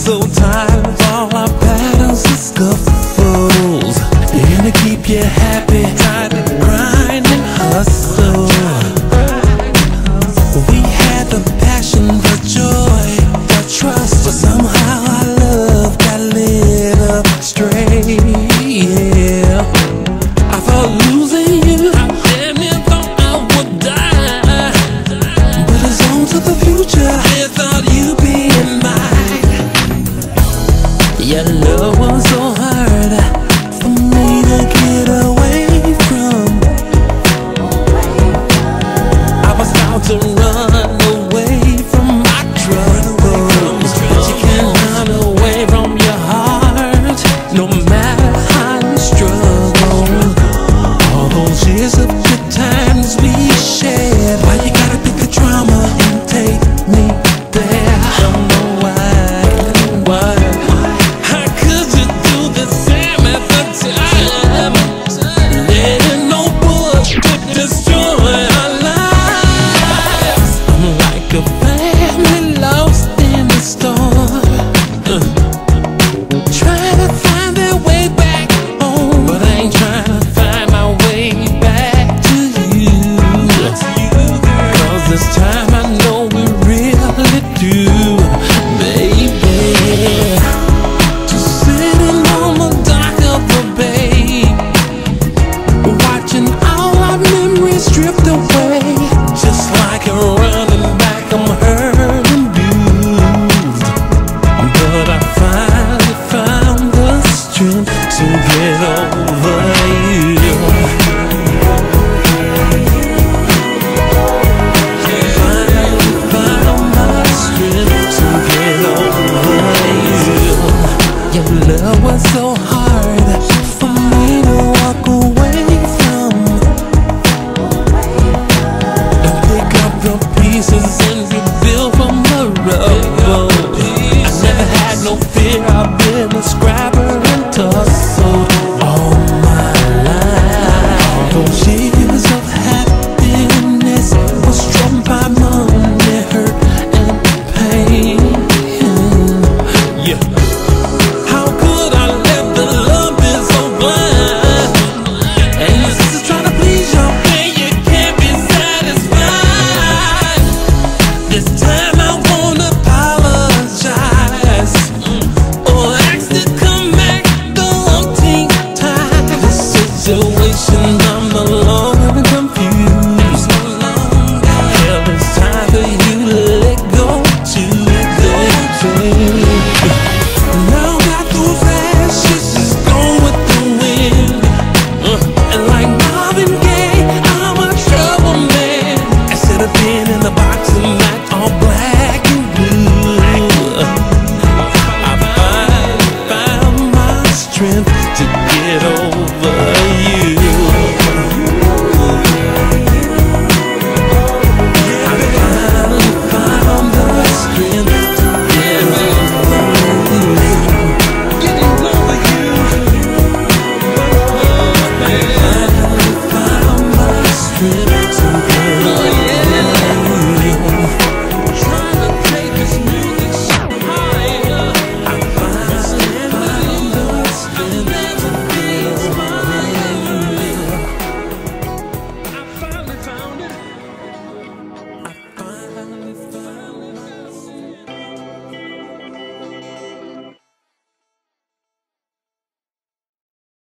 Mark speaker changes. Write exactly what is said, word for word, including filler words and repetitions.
Speaker 1: so tired of all our battles and scuffles. And to keep you happy, try to grind and hustle. We had the passion, the joy, the trust, but somehow our love got lit up straight. Yeah, I thought losing you, I damn near thought I would die. But it's on to the future, I thought you'd be mine. Your love was so hard for me to get away from. I was about to run away from my troubles, but you can't run away from your heart, no matter how you struggle. All those years of good times we shared, why you gotta pick the drama and take me there? Don't know why, why? How could you do the same at the time? Letting no bullshit destroy our lives. I'm like a family lost in the storm, uh, trying to find their way back home, but I ain't trying to find my way back to you. Cause this time I know we really do, baby. Just sitting on the dock of the bay, watching all our memories drift away. Just like a running back, I'm hurt and bruised, but I finally found the strength to get over you. Finally found my strength to get over you. Your love was so hard for me to walk away from, and pick up the pieces and rebuild from the rubble. I never had no fear, I've been a scrapper and tussled all my life. All those years of happiness was struck by money, hurt and pain. Yeah. How could I let the love be so blind? And your sister's trying to please you, and you can't be satisfied. This time I won't apologize or ask to come back the umpteenth time. This situation, I'm no longer confused. Hell, it's time for you to let go too, baby.